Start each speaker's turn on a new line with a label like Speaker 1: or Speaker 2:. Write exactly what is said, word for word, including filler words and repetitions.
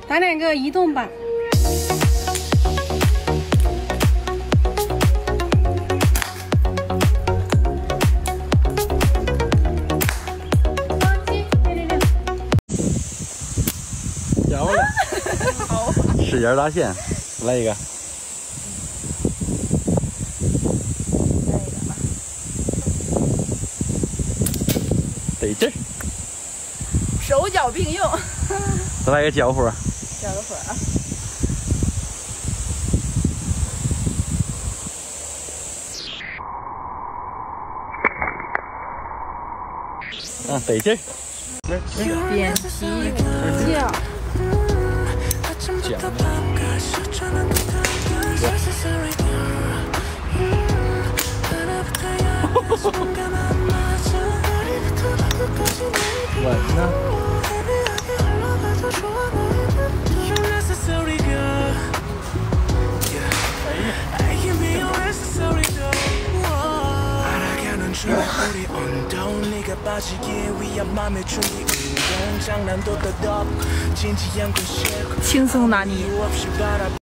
Speaker 1: 打两个移动版。
Speaker 2: 漂亮！
Speaker 3: 好，
Speaker 2: 使劲拉线，来一个。 得劲儿，
Speaker 3: 手脚并用。
Speaker 2: 再来个交互，
Speaker 3: 交个会儿啊！
Speaker 2: 啊，得劲儿。
Speaker 3: 扁皮叫。
Speaker 2: 讲。稳呢？
Speaker 3: 轻松拿捏。